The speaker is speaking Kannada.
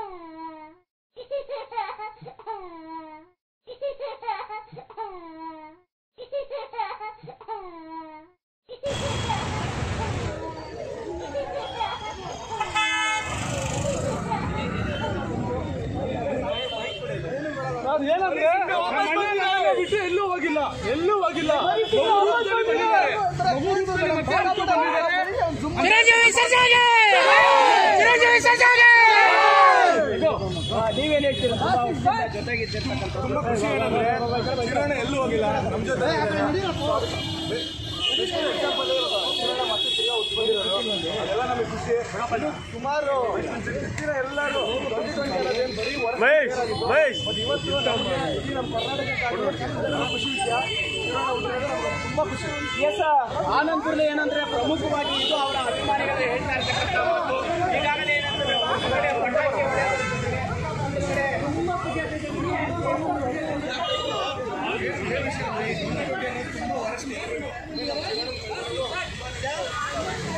ಬಿಟ್ಟು ಎಲ್ಲೂ ಹೋಗಿಲ್ಲ ನೀವೇನ್ ಹೇಳ್ತೀರಾ? ತುಂಬಾ ಖುಷಿ ಏನಂದ್ರೆ ಕಿರಣ ಎಲ್ಲೂ ಹೋಗಿಲ್ಲ, ನಮ್ಮ ಜೊತೆ ಅದೆಲ್ಲ ನಮಗೆ ಖುಷಿ. ಸುಮಾರು ಎಲ್ಲರೂ ಇವತ್ತು ನಮ್ಮ ಕರ್ನಾಟಕ ಖುಷಿ ವಿಷಯ. ತುಂಬಾ ಖುಷಿ. ಆನಂದಪುರದಲ್ಲಿ ಏನಂದ್ರೆ ಪ್ರಮುಖವಾಗಿ ಇದು ಅವರ ಅಭಿಮಾನಿಗಳು ಹೇಳ್ತಾ ಇರ್ತಕ್ಕಂಥದ್ದು. ಈಗಾಗಲೇ ಏನಂದ್ರೆ ತುಂಬಾ